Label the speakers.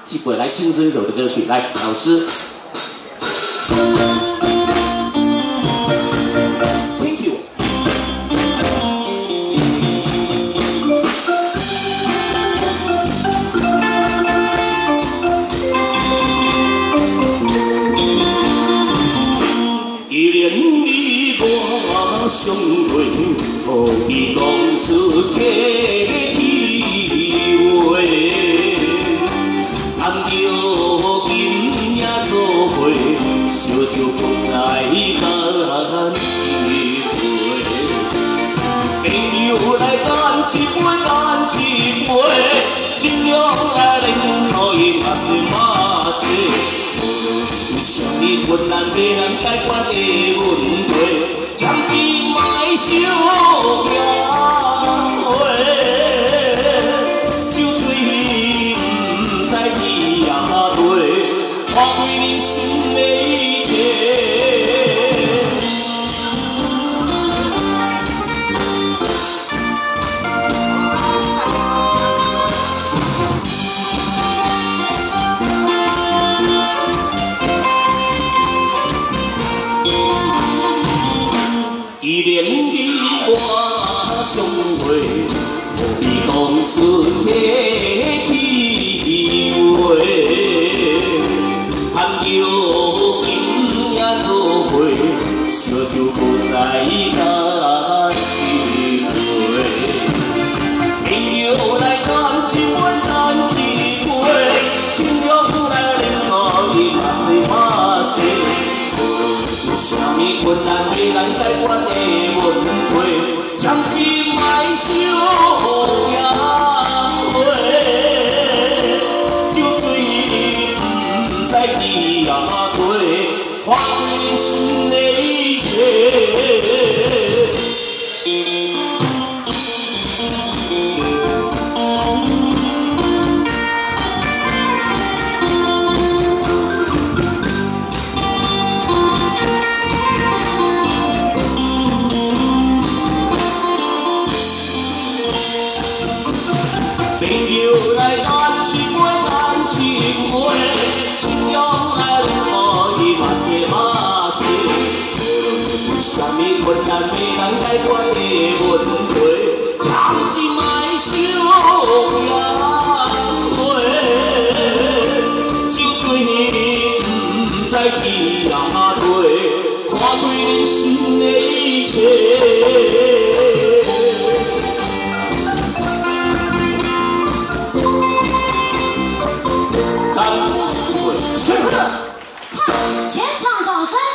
Speaker 1: 机会来轻松一首的歌曲，来，老师。 相对，互伊讲出客气话，含着金也做伙，烧酒放在干一杯，朋友来干一杯，干一杯，尽量来饮，互伊嘛是嘛是，有啥物困难袂人解决的问题。 将心埋烧也多，酒醉不知天也地，花开人生的一切。既然你我相会，无伊讲出客气话，含着金也做伙，烧酒好在干一杯，朋友来干一杯，干一杯，尽量来饮，互伊嘛水嘛水。 有啥物困难袂人解决的问题，将心埋烧也多，酒醉不知天也地，花开人生的一切。 朋友来干一杯，干一杯，尽量来饮，互伊嘛是嘛是。有啥物困难袂人解决的问题，将心埋烧也多，酒醉不知天也地，看开人生的一切。
Speaker 2: 全场掌声！